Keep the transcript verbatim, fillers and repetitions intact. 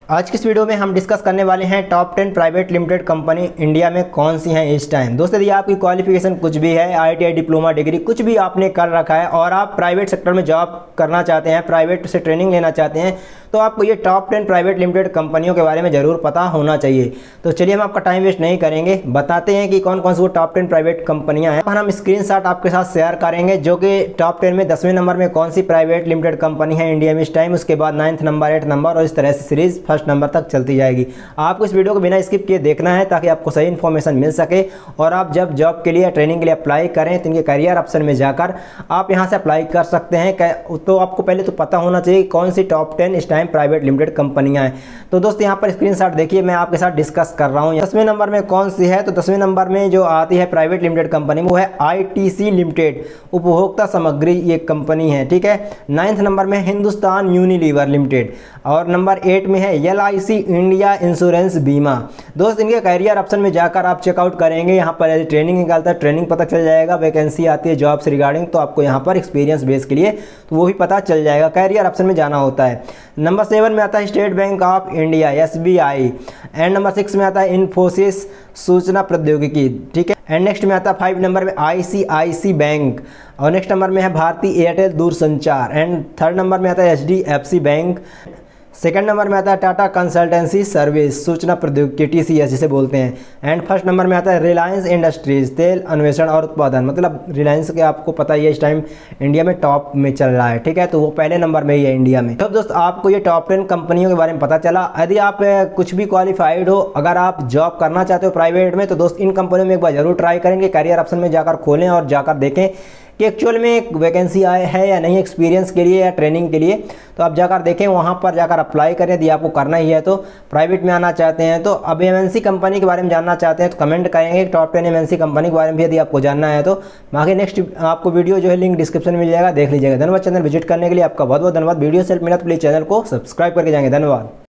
आज की इस वीडियो में हम डिस्कस करने वाले हैं top ten private limited company India में कौन सी हैं इस टाइम। दोस्तों यदि आपकी क्वालिफिकेशन कुछ भी है, आईटीआई डिप्लोमा डिग्री कुछ भी आपने कर रखा है और आप प्राइवेट सेक्टर में जॉब करना चाहते हैं, प्राइवेट से ट्रेनिंग लेना चाहते हैं, तो आपको ये टॉप टेन प्राइवेट लिमिटेड कंपनियों के बारे में ज़रूर पता होना चाहिए। तो चलिए हम आपका टाइम वेस्ट नहीं करेंगे, बताते हैं कि कौन कौन सी वो टॉप टेन प्राइवेट कंपनियां हैं। हम स्क्रीनशॉट आपके साथ शेयर करेंगे जो कि टॉप टेन में दसवें नंबर में कौन सी प्राइवेट लिमिटेड कंपनी है इंडिया में इस टाइम, उसके बाद नाइन्थ नंबर, एट नंबर और इस तरह से सीरीज फर्स्ट नंबर तक चलती जाएगी। आपको इस वीडियो को बिना स्किप किए देखना है ताकि आपको सही इन्फॉर्मेशन मिल सके और आप जब जॉब के लिए ट्रेनिंग के लिए अप्लाई करें तो इनके करियर ऑप्शन में जाकर आप यहां से अप्लाई कर सकते हैं। तो आपको पहले तो पता होना चाहिए कौन सी टॉप टेन इस टाइम प्राइवेट लिमिटेड कंपनियां हैं। तो दोस्तों यहां पर स्क्रीनशॉट देखिए, मैं आपके साथ डिस्कस कर रहा हूं। दसवें नंबर में कौन सी है, तो दसवें नंबर में जो आती है प्राइवेट लिमिटेड कंपनी वो है आईटीसी लिमिटेड, उपभोक्ता सामग्री ये कंपनी है, ठीक है। नाइन्थ नंबर में हिंदुस्तान यूनिलीवर लिमिटेड और नंबर एट में है एलआईसी इंडिया इंश्योरेंस बीमा। दोस्त इनके करियर ऑप्शन में जाकर आप चेकआउट करेंगे, यहाँ पर ट्रेनिंग निकालता है, ट्रेनिंग पता चल जाएगा, वैकेंसी आती है जॉब से रिगार्डिंग, तो आपको यहाँ पर एक्सपीरियंस बेस के लिए तो वो भी पता चल जाएगा, करियर ऑप्शन में जाना होता है। नंबर सेवन में आता है State Bank of India SBI and number six में आता है इन्फोसिस सूचना प्रौद्योगिकी, ठीक है। एंड नेक्स्ट में आता है फाइव नंबर में आईसीआईसी बैंक और नेक्स्ट नंबर में है भारतीय एयरटेल दूरसंचार एंड थर्ड नंबर में आता है एचडीएफसी बैंक। सेकंड नंबर में आता है टाटा कंसल्टेंसी सर्विस सूचना प्रौद्योगिकी टीसीएस जिसे बोलते हैं। एंड फर्स्ट नंबर में आता है रिलायंस इंडस्ट्रीज तेल अन्वेषण और उत्पादन, मतलब रिलायंस के आपको पता ही है इस टाइम इंडिया में टॉप में चल रहा है, ठीक है, तो वो पहले नंबर में ही है इंडिया में। तो दोस्त आपको ये टॉप टेन कंपनियों के बारे में पता चला। यदि आप कुछ भी क्वालिफाइड हो, अगर आप जॉब करना चाहते हो प्राइवेट में, तो दोस्त इन कंपनियों में एक बार जरूर ट्राई करेंगे, करियर ऑप्शन में जाकर खोलें और जाकर देखें कि एक्चुअल में एक वैकेंसी आए है या नहीं एक्सपीरियंस के लिए या ट्रेनिंग के लिए। तो आप जाकर देखें, वहाँ पर जाकर अप्लाई करें यदि आपको करना ही है तो। प्राइवेट में आना चाहते हैं तो अब एमएनसी कंपनी के बारे में जानना चाहते हैं तो कमेंट करेंगे टॉप टेन एमएनसी कंपनी के बारे में भी यदि आपको जानना है तो। बाकी नेक्स्ट आपको वीडियो जो है लिंक डिस्क्रिप्शन में मिल जाएगा, देख लीजिएगा। धन्यवाद चैनल विजिट करने के लिए, आपका बहुत बहुत धन्यवाद। वीडियो से हेल्प मिला तो प्लीज़ चैनल को सब्सक्राइब करके जाएंगे। धन्यवाद।